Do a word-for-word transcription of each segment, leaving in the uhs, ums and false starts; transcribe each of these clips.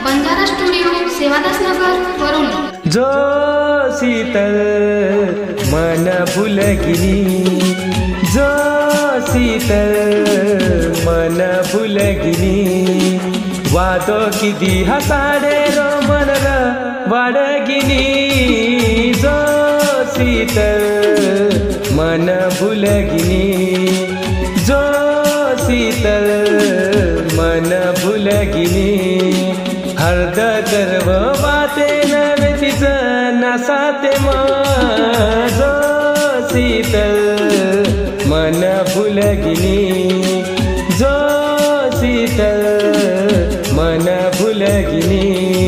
Banjara studio Sevadas नगर वरुली। जो शीतल मन भुलगिनी, जो शीतल मन भुलगिनी, वादो की दिहा साडे रो मन र वाडगिनी। जो शीतल मन भुलगिनी, जो शीतल मन भुलगिनी, हर्द गर्व बाते नवे तिज नासाते मा। जो शीतल मन भुलगिनी, जो शीतल मन भुलगिनी।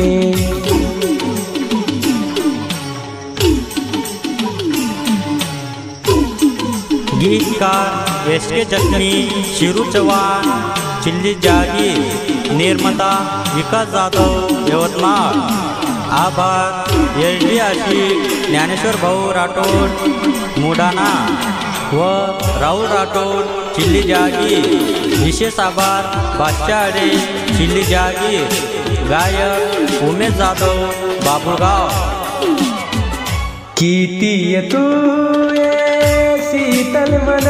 गीतकार एस के जखमी, शिरू चव्हाण, चिल्ली जागी, निर्माता विकास जाधव, यवतमाळ। आभार एस डी आशिक, ज्ञानेश्वर भाऊ राठोड, मुडाना व राहुल राठोड, चिल्ली जागी। विशेष आभार बादशाह आडे, चिल्ली जागी। गायक उमेश जाधव, बाबुळगाव। किती तू शीतल मन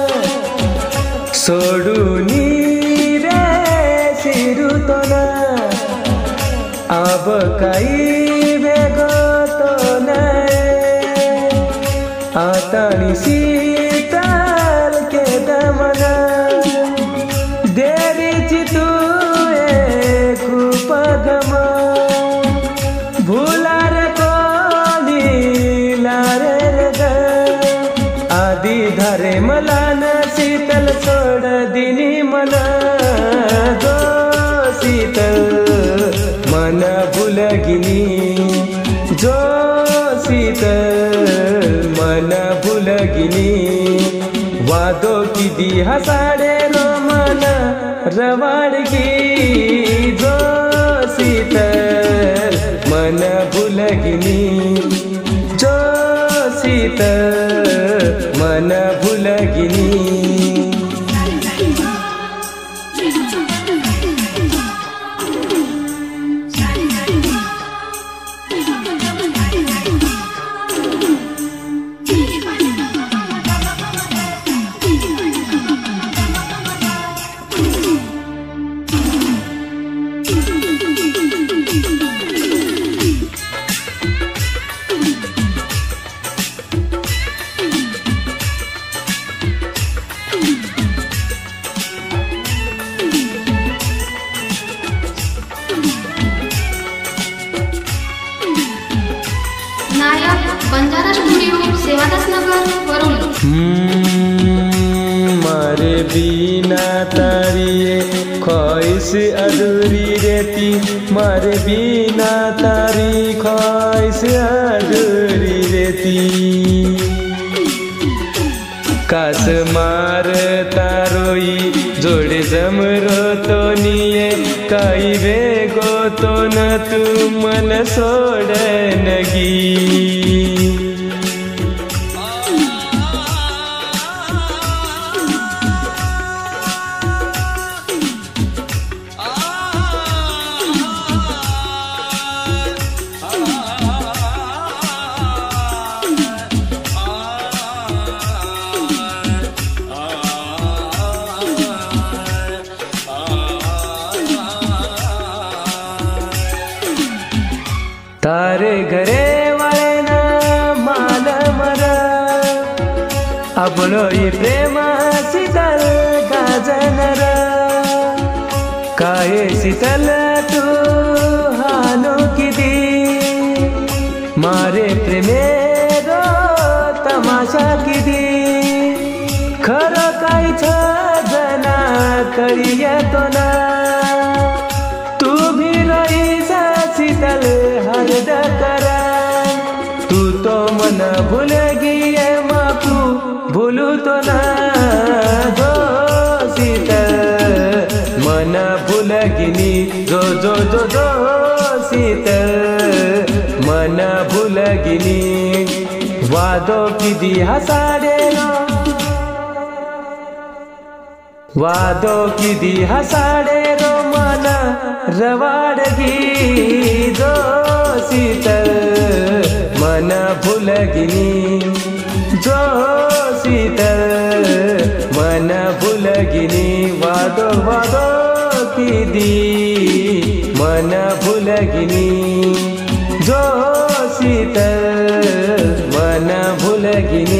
सोडूनी रे शिरुतोना, अब काही वेगतो नाही, आता शीतल के दमना, देरीची तू खूप गमा, भुलार कोणी लारे आधी धारे मला न शीतल सोड दिनी मला। जो शीतल मन भुलगिनी, जो शीतल मन भुलगिनी, वादो की दिहा साडे रो मन रवाडगी। जो शीतल मन भुलगिनी, जो शीतल मन भुलगिनी। बंजारा स्टुडिओ सेवादास नगर वरुली। मारे बिना तारी ख्वाहिश अधूरी रहती, मारे बिना तारी ख्वाहिश अधूरी रहती। कास मार तारोई जोड़े जमरो तो निये, काही वेगो तो न तू मन सोड नगी। तारे घरे वाले ना माल मरा, आपलो ही प्रेम शीतल गाजनर। काय शीतल तू हानो किती, मारे प्रेमेरो तमाशा किती। खरं काहीच जना करियतो ना, तू भी रहीसा शीतल हरद करा। तू तो मन भूल गई मापू भूलू तो ना। जो शीतल मन भुलगिनी, जो जो जो जो शीतल मन भुलगिनी, वादो की दिहा साडे रो, वादो की दिहा साडे रो मन रवाडगी जो शीतल मन भुलगिनी जो शीतल मन भुलगिनी वादो वादो की दी मन भुलगिनी जो शीतल मन भुलगिनी